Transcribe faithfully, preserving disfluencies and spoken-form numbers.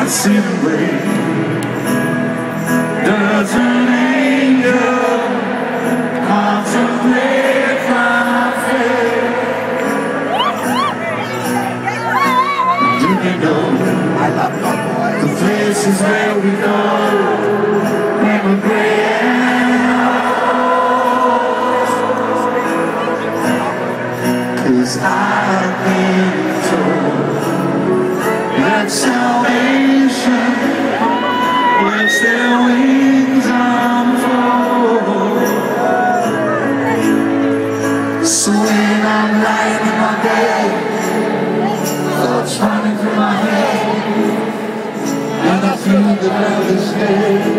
see the rain. Does an angel contemplate my fate? Do you know I love my boys, the places where we go when we're gray and old? 'Cause I've been told that salvation lets their wings unfold. So when I'm lying in my bed, thoughts running through my head, and I feel the love is dead.